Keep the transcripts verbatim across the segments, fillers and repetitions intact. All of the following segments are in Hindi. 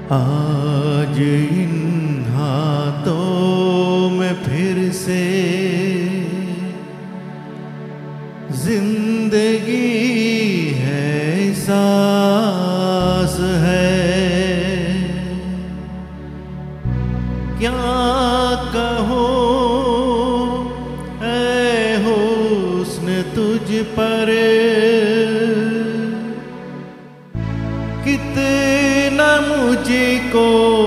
आज इन हाथों में फिर से जिंदगी है, सांस है। क्या कहूँ ऐ हुस्न तुझ पर, कितना मुझको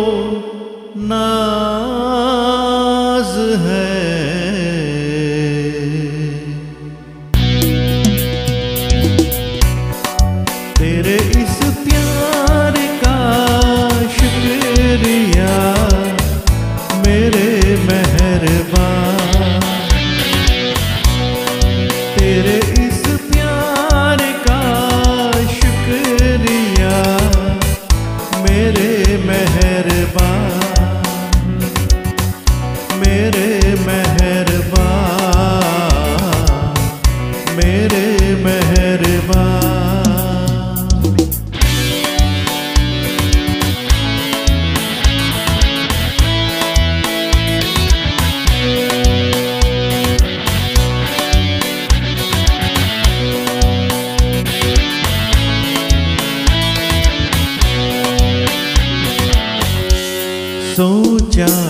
नाज है। तेरे इस प्यार का शुक्रिया मेरे मेहरबान, तेरे इस प्यार का शुक्रिया मेरे मेहरबान, मेरे मेहरबान, मेरे मेहरबान। सोचा